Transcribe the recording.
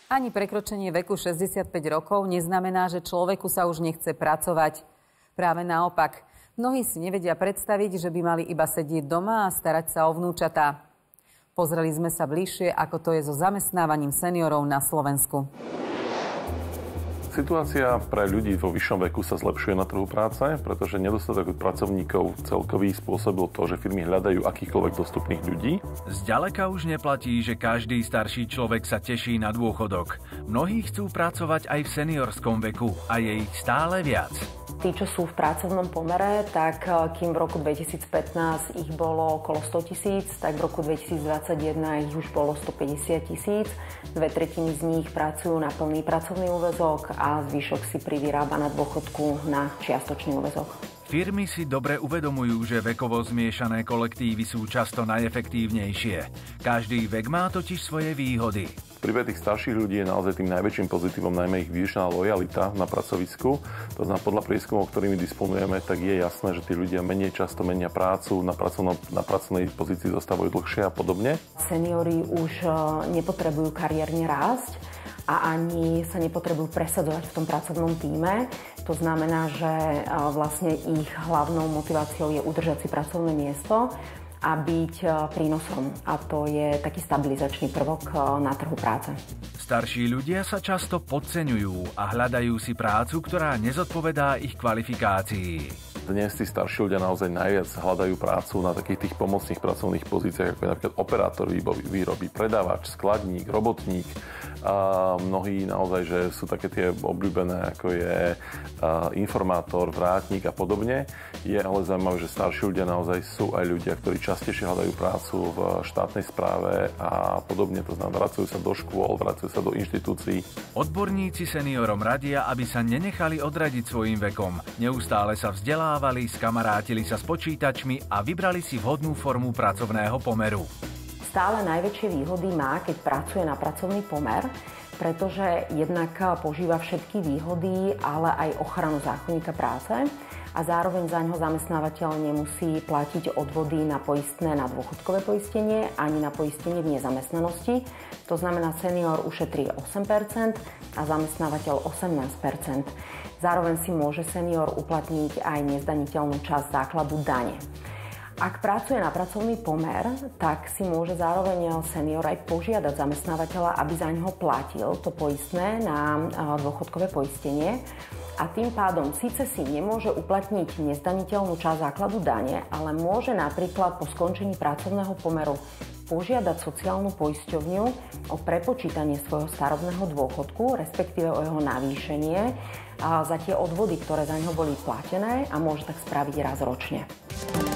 Ani prekročenie veku 65 rokov neznamená, že človeku sa už nechce pracovať. Práve naopak. Mnohí si nevedia predstaviť, že by mali iba sedieť doma a starať sa o vnúčatá. Pozreli sme sa bližšie, ako to je so zamestnávaním seniorov na Slovensku. Situácia pre ľudí vo vyššom veku sa zlepšuje na trhu práce, pretože nedostatok pracovníkov celkový spôsobil to, že firmy hľadajú akýchkoľvek dostupných ľudí. Zďaleka už neplatí, že každý starší človek sa teší na dôchodok. Mnohí chcú pracovať aj v seniorskom veku a je ich stále viac. Tí, čo sú v pracovnom pomere, tak kým v roku 2015 ich bolo okolo 100 000, tak v roku 2021 ich už bolo 150 000. 2/3 z nich pracujú na plný pracovný úväzok a zvyšok si privyrába na dôchodku na čiastočný úväzok. Firmy si dobre uvedomujú, že vekovo zmiešané kolektívy sú často najefektívnejšie. Každý vek má totiž svoje výhody. Príbeh tých starších ľudí je naozaj tým najväčším pozitívom, najmä ich výšná lojalita na pracovisku. To znamená, podľa prieskumov, ktorými disponujeme, tak je jasné, že tí ľudia menej často menia prácu, na pracovnej pozícii zostávajú dlhšie a podobne. Seniori už nepotrebujú kariérne rásť a ani sa nepotrebujú presadzovať v tom pracovnom tíme. To znamená, že vlastne ich hlavnou motiváciou je udržať si pracovné miesto a byť prínosom. A to je taký stabilizačný prvok na trhu práce. Starší ľudia sa často podceňujú a hľadajú si prácu, ktorá nezodpovedá ich kvalifikácii. Dnes tí starší ľudia naozaj najviac hľadajú prácu na takých tých pomocných pracovných pozíciách, ako je napríklad operátor výroby, predávač, skladník, robotník. A mnohí naozaj, že sú také tie obľúbené, ako je informátor, vrátnik a podobne. Je ale zaujímavé, že starší ľudia naozaj sú aj ľudia, ktorí častejšie hľadajú prácu v štátnej správe a podobne. To znamená, vracajú sa do škôl, vracajú sa do inštitúcií. Odborníci seniorom radia, aby sa nenechali odradiť svojím vekom. Neustále sa vzdelávali, skamarátili sa s počítačmi a vybrali si vhodnú formu pracovného pomeru. Stále najväčšie výhody má, keď pracuje na pracovný pomer, pretože jednak požíva všetky výhody, ale aj ochranu zákonníka práce a zároveň za ňoho zamestnávateľ nemusí platiť odvody na poistné, na dôchodkové poistenie ani na poistenie v nezamestnanosti. To znamená, senior ušetrí 8% a zamestnávateľ 18%. Zároveň si môže senior uplatniť aj nezdaniteľnú časť základu dane. Ak pracuje na pracovný pomer, tak si môže zároveň senior aj požiadať zamestnávateľa, aby za ňoho platil to poistné na dôchodkové poistenie. A tým pádom síce si nemôže uplatniť nezdaniteľnú časť základu dane, ale môže napríklad po skončení pracovného pomeru požiadať sociálnu poisťovňu o prepočítanie svojho starobného dôchodku, respektíve o jeho navýšenie za tie odvody, ktoré za ňo boli platené, a môže tak spraviť raz ročne.